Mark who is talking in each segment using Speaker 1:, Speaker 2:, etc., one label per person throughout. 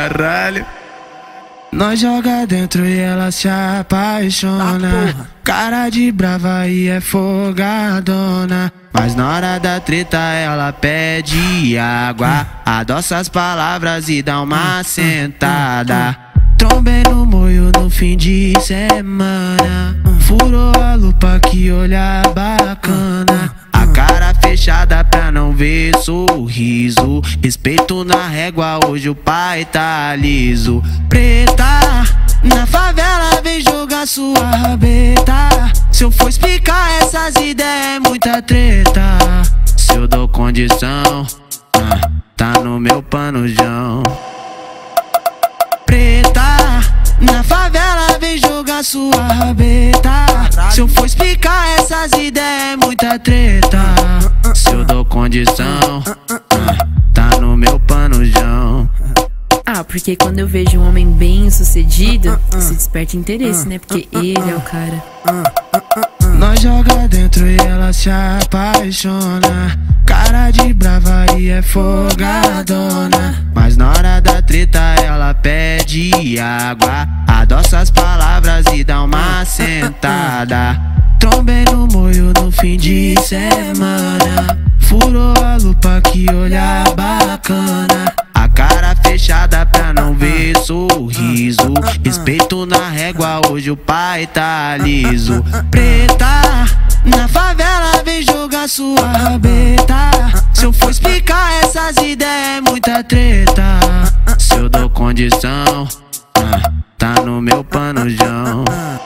Speaker 1: caralho. Nós joga dentro e ela se apaixona. Cara de brava e é folgadona. Mas na hora da treta ela pede água. Adoça as palavras e dá uma sentada. Trombei no moio no fim de semana. Furou a lupa, que olhar bacana. A cara fechada pra não ver sorriso. Respeito na régua, hoje o pai tá liso. Preta, na favela vem jogar sua rabeta. Se eu for explicar essas ideias é muita treta. Se eu dou condição, tá no meu panojão. Preta, na favela vem jogar sua rabeta. Se eu for explicar essas ideias é muita treta. Se eu dou condição, tá no meu panojão.
Speaker 2: Ah, porque quando eu vejo um homem bem sucedido, se desperta interesse, né? Porque ele é o cara.
Speaker 1: Nós joga dentro e ela se apaixona. Cara de brava e é folgadona. Mas na hora da treta ela pede água. Adoça as palavras e dá uma sentada. Trombei no moio no fim de semana. Furou a lupa, que olhar bacana. A cara fechada pra não ver sorriso. Respeito na régua, hoje o pai tá liso. Preta, na favela vem jogar sua rabeta. Se eu for explicar essas ideias é muita treta. Se eu dou condição, tá no meu panojão.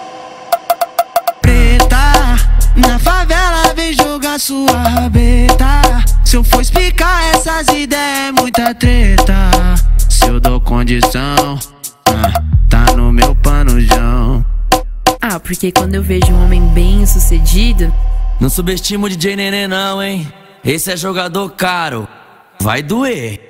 Speaker 1: Preta, na favela vem jogar sua rabeta. Se eu for explicar essas ideias é muita treta. Se eu dou condição, tá no meu panojão.
Speaker 2: Ah, porque quando eu vejo um homem bem sucedido,
Speaker 3: não subestimo o DJ Nenê não, hein? Esse é jogador caro, vai doer.